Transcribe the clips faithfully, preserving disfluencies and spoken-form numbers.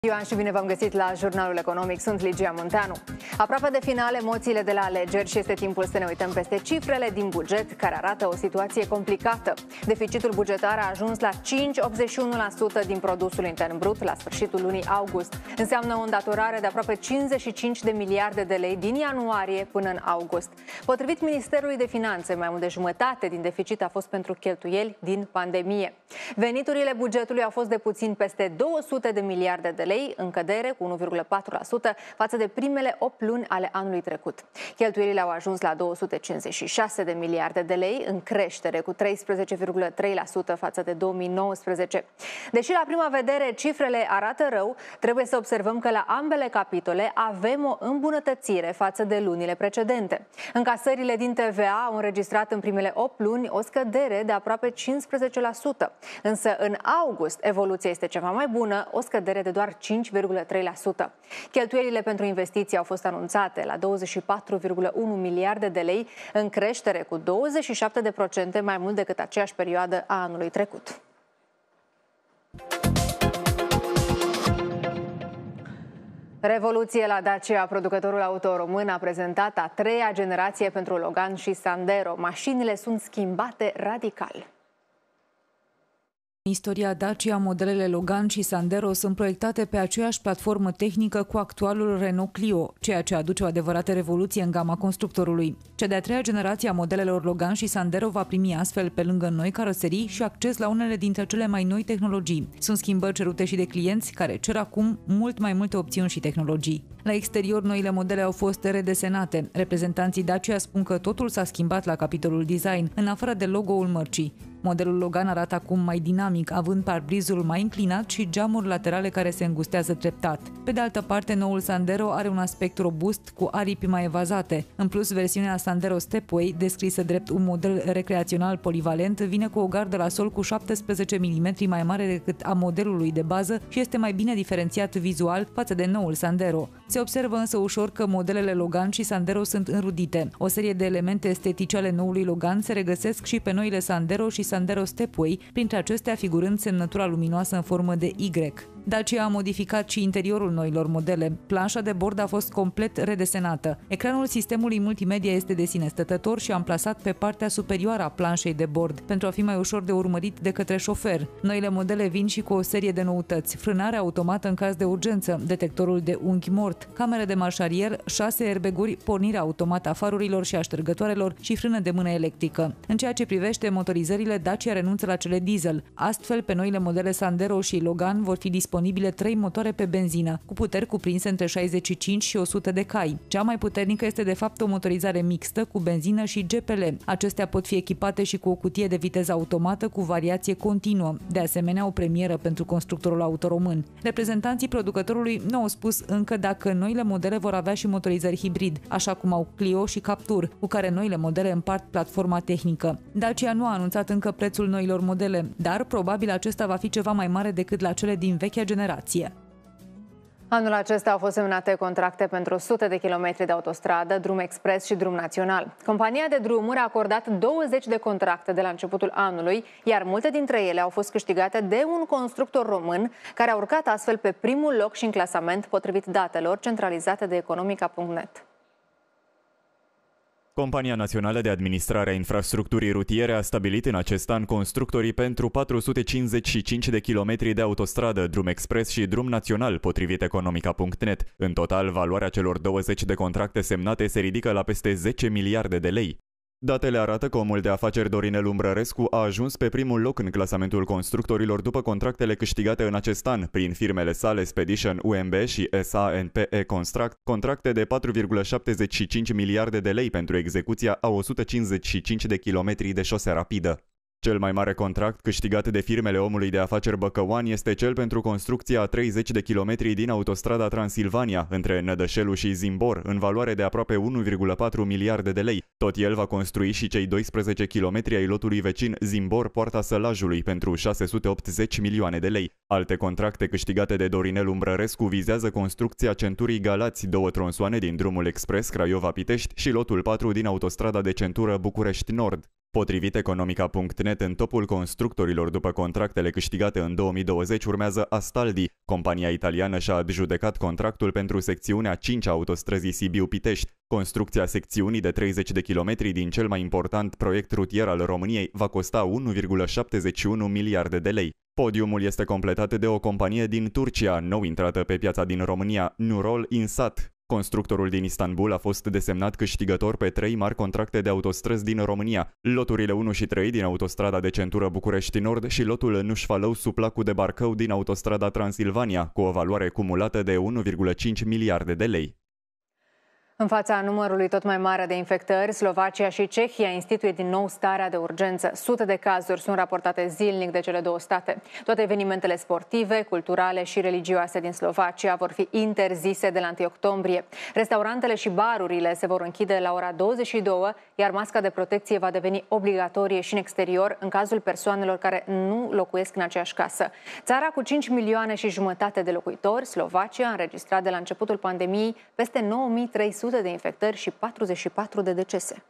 Ioan și bine v-am găsit la Jurnalul Economic, sunt Ligia Munteanu. Aproape de final emoțiile de la alegeri și este timpul să ne uităm peste cifrele din buget care arată o situație complicată. Deficitul bugetar a ajuns la cinci virgulă optzeci și unu la sută din produsul intern brut la sfârșitul lunii august. Înseamnă o îndatorare de aproape cincizeci și cinci de miliarde de lei din ianuarie până în august. Potrivit Ministerului de Finanțe, mai mult de jumătate din deficit a fost pentru cheltuieli din pandemie. Veniturile bugetului au fost de puțin peste două sute de miliarde de lei, în cădere cu unu virgulă patru la sută față de primele opt luni ale anului trecut. Cheltuielile au ajuns la două sute cincizeci și șase de miliarde de lei, în creștere cu treisprezece virgulă trei la sută față de două mii nouăsprezece. Deși la prima vedere cifrele arată rău, trebuie să observăm că la ambele capitole avem o îmbunătățire față de lunile precedente. Încasările din T V A au înregistrat în primele opt luni o scădere de aproape cincisprezece la sută. Însă în august evoluția este ceva mai bună, o scădere de doar cinci virgulă trei la sută. Cheltuielile pentru investiții au fost anunțate la douăzeci și patru virgulă unu miliarde de lei, în creștere cu douăzeci și șapte la sută mai mult decât aceeași perioadă a anului trecut. Revoluție la Dacia. Producătorul auto român a prezentat a treia generație pentru Logan și Sandero. Mașinile sunt schimbate radical. În istoria Dacia, modelele Logan și Sandero sunt proiectate pe aceeași platformă tehnică cu actualul Renault Clio, ceea ce aduce o adevărată revoluție în gama constructorului. Cea de-a treia generație a modelelor Logan și Sandero va primi astfel, pe lângă noi caroserii, și acces la unele dintre cele mai noi tehnologii. Sunt schimbări cerute și de clienți, care cer acum mult mai multe opțiuni și tehnologii. La exterior, noile modele au fost redesenate. Reprezentanții Dacia spun că totul s-a schimbat la capitolul design, în afară de logo-ul mărcii. Modelul Logan arată acum mai dinamic, având parbrizul mai înclinat și geamuri laterale care se îngustează treptat. Pe de altă parte, noul Sandero are un aspect robust, cu aripi mai evazate. În plus, versiunea Sandero Stepway, descrisă drept un model recreațional polivalent, vine cu o gardă la sol cu șaptesprezece milimetri mai mare decât a modelului de bază și este mai bine diferențiat vizual față de noul Sandero. Se observă însă ușor că modelele Logan și Sandero sunt înrudite. O serie de elemente estetice ale noului Logan se regăsesc și pe noile Sandero și Sandero Stepway, printre acestea figurând semnătura luminoasă în formă de Y. Dacia a modificat și interiorul noilor modele. Planșa de bord a fost complet redesenată. Ecranul sistemului multimedia este de sine stătător și amplasat pe partea superioară a planșei de bord, pentru a fi mai ușor de urmărit de către șofer. Noile modele vin și cu o serie de noutăți: frânare automată în caz de urgență, detectorul de unghi mort, camere de marșarier, șase airbag-uri, pornirea automată a farurilor și a ștergătoarelor și frână de mână electrică. În ceea ce privește motorizările, Dacia renunță la cele diesel. Astfel, pe noile modele Sandero și Logan vor fi disponibile trei motoare pe benzină, cu puteri cuprinse între șaizeci și cinci și o sută de cai. Cea mai puternică este de fapt o motorizare mixtă cu benzină și G P L. Acestea pot fi echipate și cu o cutie de viteză automată cu variație continuă. De asemenea, o premieră pentru constructorul auto român. Reprezentanții producătorului nu au spus încă dacă noile modele vor avea și motorizări hibrid, așa cum au Clio și Captur, cu care noile modele împart platforma tehnică. Dacia nu a anunțat încă prețul noilor modele, dar probabil acesta va fi ceva mai mare decât la cele din vechea generație. Anul acesta au fost semnate contracte pentru sute de kilometri de autostradă, drum expres și drum național. Compania de drumuri a acordat douăzeci de contracte de la începutul anului, iar multe dintre ele au fost câștigate de un constructor român, care a urcat astfel pe primul loc și în clasament, potrivit datelor centralizate de economica punct net. Compania Națională de Administrare a Infrastructurii Rutiere a stabilit în acest an constructorii pentru patru sute cincizeci și cinci de kilometri de autostradă, drum expres și drum național, potrivit economica punct net. În total, valoarea celor douăzeci de contracte semnate se ridică la peste zece miliarde de lei. Datele arată că omul de afaceri Dorinel Umbrărescu a ajuns pe primul loc în clasamentul constructorilor după contractele câștigate în acest an prin firmele sale Spedition U M B și S A N P E Construct, contracte de patru virgulă șaptezeci și cinci miliarde de lei pentru execuția a o sută cincizeci și cinci de kilometri de șosea rapidă. Cel mai mare contract câștigat de firmele omului de afaceri Băcăuani este cel pentru construcția a treizeci de kilometri din autostrada Transilvania, între Nădășelu și Zimbor, în valoare de aproape unu virgulă patru miliarde de lei. Tot el va construi și cei doisprezece kilometri ai lotului vecin Zimbor-Poarta Sălajului pentru șase sute optzeci milioane de lei. Alte contracte câștigate de Dorinel Umbrărescu vizează construcția centurii Galați, două tronsoane din drumul expres Craiova-Pitești și lotul patru din autostrada de centură București Nord. Potrivit economica punct net, în topul constructorilor după contractele câștigate în două mii douăzeci urmează Astaldi. Compania italiană și-a adjudecat contractul pentru secțiunea cinci a autostrăzii Sibiu-Pitești. Construcția secțiunii de treizeci de kilometri din cel mai important proiect rutier al României va costa unu virgulă șaptezeci și unu miliarde de lei. Podiumul este completat de o companie din Turcia, nou intrată pe piața din România, Nurol Insat. Constructorul din Istanbul a fost desemnat câștigător pe trei mari contracte de autostrăzi din România, loturile unu și trei din autostrada de centură București Nord și lotul Nușfalău-Suplacu de Barcău din autostrada Transilvania, cu o valoare cumulată de unu virgulă cinci miliarde de lei. În fața numărului tot mai mare de infectări, Slovacia și Cehia instituie din nou starea de urgență. Sute de cazuri sunt raportate zilnic de cele două state. Toate evenimentele sportive, culturale și religioase din Slovacia vor fi interzise de la întâi octombrie. Restaurantele și barurile se vor închide la ora douăzeci și două, iar masca de protecție va deveni obligatorie și în exterior în cazul persoanelor care nu locuiesc în aceeași casă. Țara cu cinci milioane și jumătate de locuitori, Slovacia, a înregistrat de la începutul pandemiei peste nouă mii trei sute de infectări și patruzeci și patru de decese.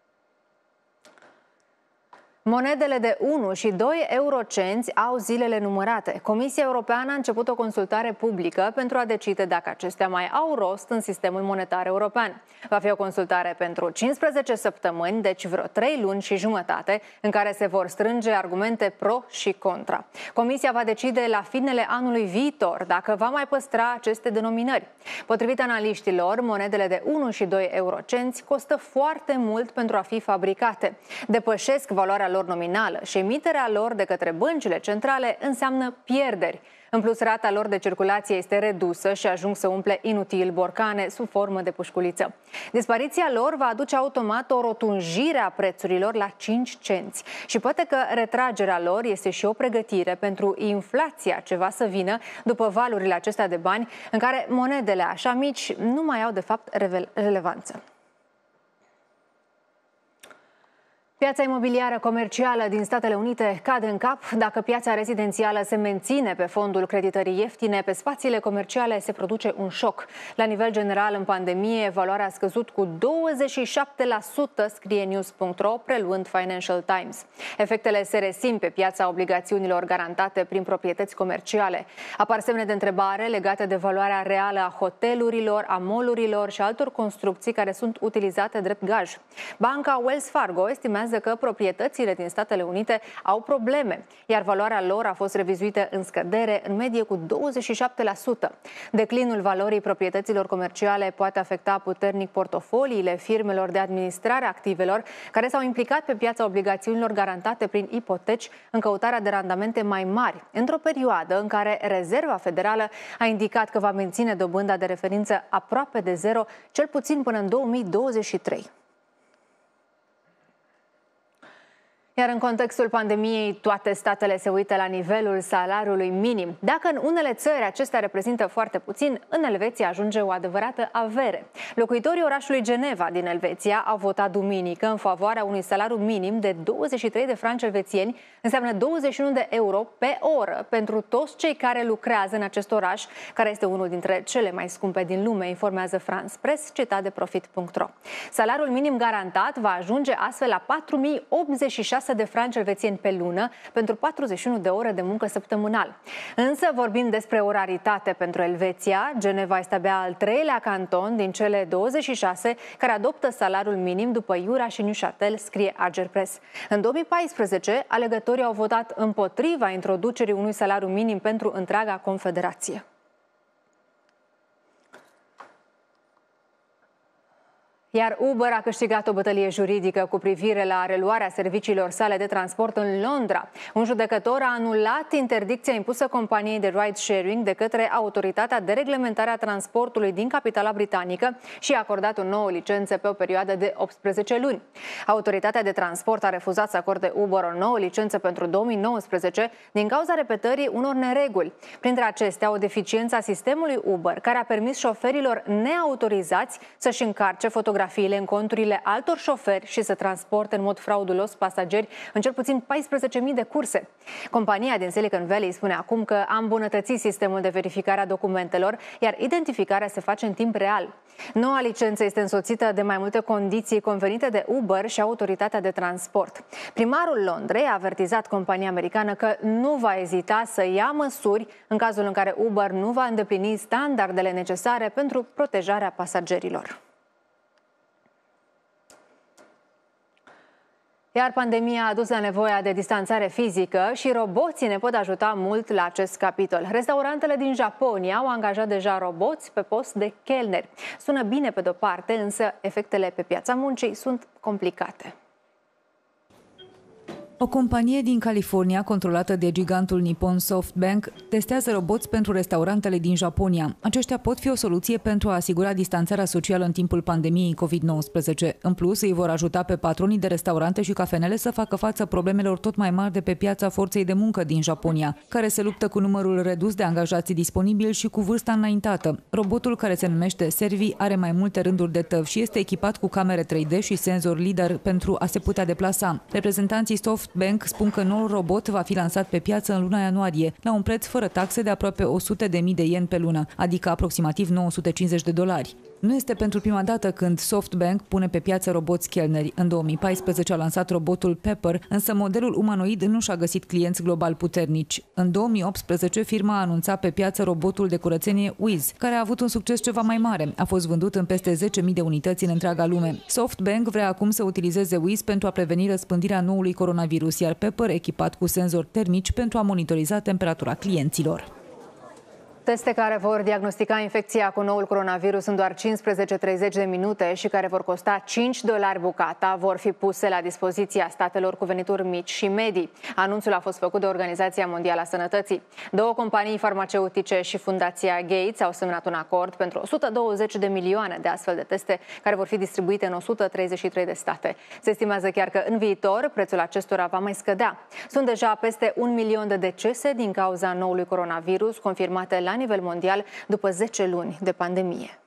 Monedele de unu și doi eurocenți au zilele numărate. Comisia Europeană a început o consultare publică pentru a decide dacă acestea mai au rost în sistemul monetar european. Va fi o consultare pentru cincisprezece săptămâni, deci vreo trei luni și jumătate, în care se vor strânge argumente pro și contra. Comisia va decide la finele anului viitor dacă va mai păstra aceste denominări. Potrivit analiștilor, monedele de unu și doi eurocenți costă foarte mult pentru a fi fabricate. Depășesc valoarea lor nominală și emiterea lor de către băncile centrale înseamnă pierderi. În plus, rata lor de circulație este redusă și ajung să umple inutil borcane sub formă de pușculiță. Dispariția lor va aduce automat o rotunjire a prețurilor la cinci cenți și poate că retragerea lor este și o pregătire pentru inflația ce va să vină după valurile acestea de bani în care monedele așa mici nu mai au de fapt relevanță. Piața imobiliară comercială din Statele Unite cade în cap. Dacă piața rezidențială se menține pe fondul creditării ieftine, pe spațiile comerciale se produce un șoc. La nivel general, în pandemie, valoarea a scăzut cu douăzeci și șapte la sută, scrie news punct ro, preluând Financial Times. Efectele se resimt pe piața obligațiunilor garantate prin proprietăți comerciale. Apar semne de întrebare legate de valoarea reală a hotelurilor, a mall-urilor și altor construcții care sunt utilizate drept gaj. Banca Wells Fargo estimează că proprietățile din Statele Unite au probleme, iar valoarea lor a fost revizuită în scădere, în medie cu douăzeci și șapte la sută. Declinul valorii proprietăților comerciale poate afecta puternic portofoliile firmelor de administrare a activelor care s-au implicat pe piața obligațiunilor garantate prin ipoteci în căutarea de randamente mai mari, într-o perioadă în care Rezerva Federală a indicat că va menține dobânda de referință aproape de zero, cel puțin până în două mii douăzeci și trei. Iar în contextul pandemiei, toate statele se uită la nivelul salariului minim. Dacă în unele țări acesta reprezintă foarte puțin, în Elveția ajunge o adevărată avere. Locuitorii orașului Geneva din Elveția au votat duminică în favoarea unui salariu minim de douăzeci și trei de franci elvețieni, înseamnă douăzeci și unu de euro pe oră pentru toți cei care lucrează în acest oraș, care este unul dintre cele mai scumpe din lume, informează France Press, citat de profit punct ro. Salariul minim garantat va ajunge astfel la patru mii optzeci și șase de franci elvețieni pe lună pentru patruzeci și unu de ore de muncă săptămânal. Însă, vorbind despre o raritate pentru Elveția, Geneva este abia al treilea canton din cele douăzeci și șase care adoptă salariul minim după Iura și Neuchâtel, scrie Agerpres. În două mii paisprezece, alegătorii au votat împotriva introducerii unui salariu minim pentru întreaga confederație. Iar Uber a câștigat o bătălie juridică cu privire la reluarea serviciilor sale de transport în Londra. Un judecător a anulat interdicția impusă companiei de ride-sharing de către Autoritatea de Reglementare a Transportului din capitala britanică și a acordat o nouă licență pe o perioadă de optsprezece luni. Autoritatea de transport a refuzat să acorde Uber o nouă licență pentru două mii nouăsprezece din cauza repetării unor nereguli. Printre acestea, o deficiență a sistemului Uber, care a permis șoferilor neautorizați să-și încarce fotografii fotografiile în conturile altor șoferi și să transporte în mod fraudulos pasageri în cel puțin paisprezece mii de curse. Compania din Silicon Valley spune acum că a îmbunătățit sistemul de verificare a documentelor, iar identificarea se face în timp real. Noua licență este însoțită de mai multe condiții convenite de Uber și Autoritatea de Transport. Primarul Londrei a avertizat compania americană că nu va ezita să ia măsuri în cazul în care Uber nu va îndeplini standardele necesare pentru protejarea pasagerilor. Iar pandemia a dus la nevoia de distanțare fizică și roboții ne pot ajuta mult la acest capitol. Restaurantele din Japonia au angajat deja roboți pe post de chelneri. Sună bine pe de-o parte, însă efectele pe piața muncii sunt complicate. O companie din California, controlată de gigantul Nippon SoftBank, testează roboți pentru restaurantele din Japonia. Aceștia pot fi o soluție pentru a asigura distanțarea socială în timpul pandemiei covid nouăsprezece. În plus, îi vor ajuta pe patronii de restaurante și cafenele să facă față problemelor tot mai mari de pe piața forței de muncă din Japonia, care se luptă cu numărul redus de angajați disponibili și cu vârsta înaintată. Robotul, care se numește Servi, are mai multe rânduri de tăvi și este echipat cu camere trei D și senzor lidar pentru a se putea deplasa. Reprezentanții Soft Bank spun că noul robot va fi lansat pe piață în luna ianuarie, la un preț fără taxe de aproape o sută de mii de yen pe lună, adică aproximativ nouă sute cincizeci de dolari. Nu este pentru prima dată când SoftBank pune pe piață roboți chelneri. În două mii paisprezece a lansat robotul Pepper, însă modelul umanoid nu și-a găsit clienți global puternici. În două mii optsprezece, firma a anunțat pe piață robotul de curățenie Wiz, care a avut un succes ceva mai mare. A fost vândut în peste zece mii de unități în întreaga lume. SoftBank vrea acum să utilizeze Wiz pentru a preveni răspândirea noului coronavirus, iar Pepper echipat cu senzori termici pentru a monitoriza temperatura clienților. Teste care vor diagnostica infecția cu noul coronavirus în doar cincisprezece treizeci de minute și care vor costa cinci dolari bucata vor fi puse la dispoziția statelor cu venituri mici și medii. Anunțul a fost făcut de Organizația Mondială a Sănătății. Două companii farmaceutice și Fundația Gates au semnat un acord pentru o sută douăzeci de milioane de astfel de teste care vor fi distribuite în o sută treizeci și trei de state. Se estimează chiar că în viitor prețul acestora va mai scădea. Sunt deja peste un milion de decese din cauza noului coronavirus confirmate la nivel mondial după zece luni de pandemie.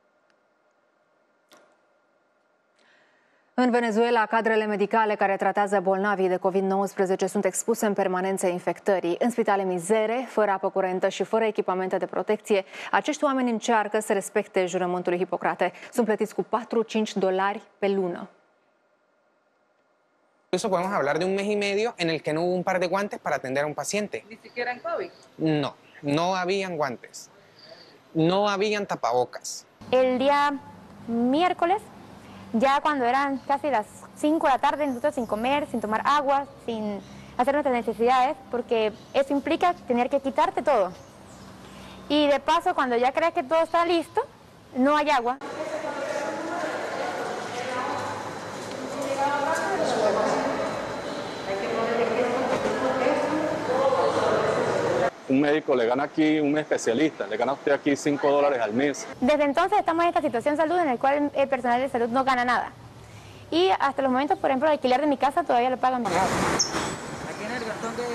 În Venezuela, cadrele medicale care tratează bolnavii de covid nouăsprezece sunt expuse în permanență infectării. În spitale mizere, fără apă curentă și fără echipamente de protecție, acești oameni încearcă să respecte jurământul lui Hipocrate. Sunt plătiți cu patru-cinci dolari pe lună. Incluso podemos hablar de un mes y medio en el que no hubo un par de guantes para atender a un paciente. ¿Ni siquiera en COVID? No, no habían guantes, no habían tapabocas. El día miércoles, ya cuando eran casi las cinco de la tarde, nosotros sin comer, sin tomar agua, sin hacer nuestras necesidades, porque eso implica tener que quitarte todo. Y de paso, cuando ya crees que todo está listo, no hay agua. Un médico le gana aquí, un especialista, le gana a usted aquí cinco dólares al mes. Desde entonces estamos en esta situación de salud en la cual el personal de salud no gana nada. Y hasta los momentos, por ejemplo, el alquiler de mi casa todavía lo pagan. Aquí en el cartón de...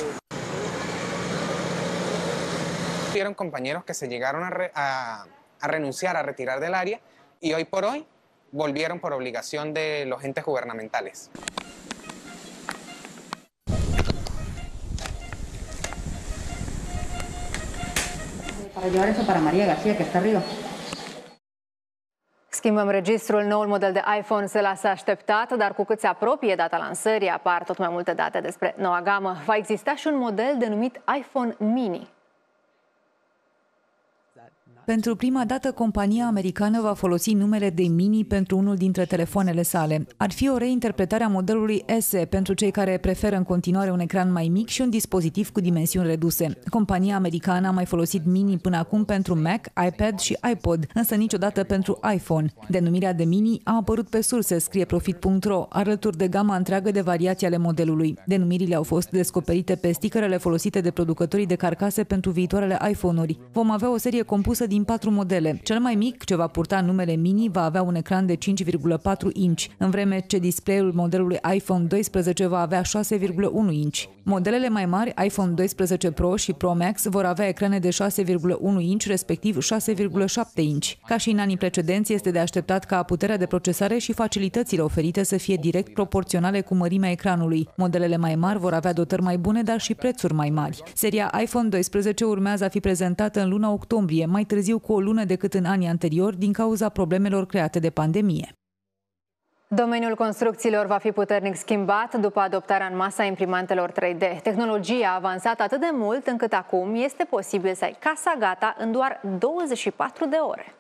Hubieron compañeros que se llegaron a, re, a, a renunciar, a retirar del área y hoy por hoy volvieron por obligación de los entes gubernamentales. Para llevar eso para María García, que está arriba. Schimbăm registrul. Noul model de iPhone se lasă așteptat, dar cu cât se apropie data lansării, apar tot mai multe date despre noua gamă. Va exista și un model denumit iPhone Mini. Pentru prima dată, compania americană va folosi numele de Mini pentru unul dintre telefoanele sale. Ar fi o reinterpretare a modelului S E pentru cei care preferă în continuare un ecran mai mic și un dispozitiv cu dimensiuni reduse. Compania americană a mai folosit Mini până acum pentru Mac, iPad și iPod, însă niciodată pentru iPhone. Denumirea de Mini a apărut pe surse, scrie Profit punct ro, alături de gama întreagă de variații ale modelului. Denumirile au fost descoperite pe stickerele folosite de producătorii de carcase pentru viitoarele iPhone-uri. Vom avea o serie compusă din patru modele. Cel mai mic, ce va purta numele Mini, va avea un ecran de cinci virgulă patru inch, în vreme ce display-ul modelului iPhone doisprezece va avea șase virgulă unu inch. Modelele mai mari, iPhone doisprezece Pro și Pro Max, vor avea ecrane de șase virgulă unu inch, respectiv șase virgulă șapte inch. Ca și în anii precedenți, este de așteptat ca puterea de procesare și facilitățile oferite să fie direct proporționale cu mărimea ecranului. Modelele mai mari vor avea dotări mai bune, dar și prețuri mai mari. Seria iPhone doisprezece urmează a fi prezentată în luna octombrie, mai târziu cu o lună decât în anii anteriori, din cauza problemelor create de pandemie. Domeniul construcțiilor va fi puternic schimbat după adoptarea în masă a imprimantelor trei D. Tehnologia a avansat atât de mult încât acum este posibil să ai casa gata în doar douăzeci și patru de ore.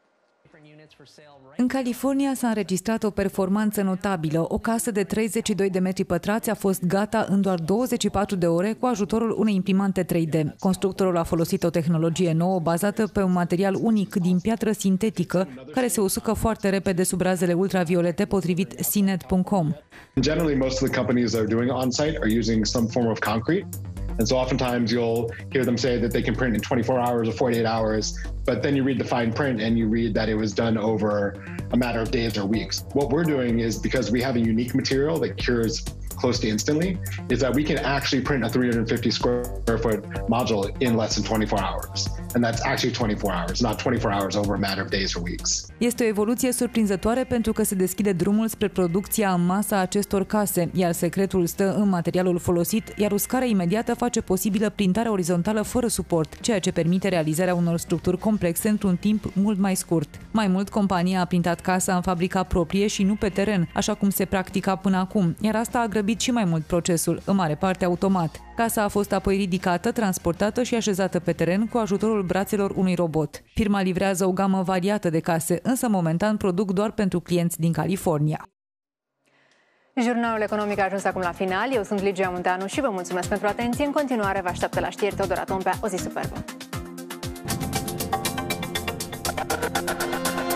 În California s-a înregistrat o performanță notabilă. O casă de treizeci și doi de metri pătrați a fost gata în doar douăzeci și patru de ore cu ajutorul unei imprimante trei D. Constructorul a folosit o tehnologie nouă bazată pe un material unic din piatră sintetică care se usucă foarte repede sub razele ultraviolete, potrivit C net punct com. Generally, most of the companies that are doing on-site are using some form of concrete. And so oftentimes you'll hear them say that they can print in twenty-four hours or forty-eight hours, but then you read the fine print and you read that it was done over a matter of days or weeks. What we're doing is, because we have a unique material that cures close to instantly, is that we can actually print a three hundred fifty square foot module in less than twenty-four hours. And that's actually twenty-four hours, not twenty-four hours over a matter of days or weeks. Este o evoluție surprinzătoare pentru că se deschide drumul spre producția în masă a acestor case, iar secretul stă în materialul folosit, iar uscarea imediată face posibilă printarea orizontală fără suport, ceea ce permite realizarea unor structuri complexe într-un timp mult mai scurt. Mai mult, compania a printat casa în fabrica proprie și nu pe teren, așa cum se practica până acum, iar asta a grăbit și mai mult procesul, în mare parte automat. Casa a fost apoi ridicată, transportată și așezată pe teren cu ajutorul brațelor unui robot. Firma livrează o gamă variată de case, însă momentan produc doar pentru clienți din California. Jurnalul economic a ajuns acum la final. Eu sunt Ligia Munteanu și vă mulțumesc pentru atenție. În continuare vă așteaptă la știri Teodora Tompea. O zi superbă!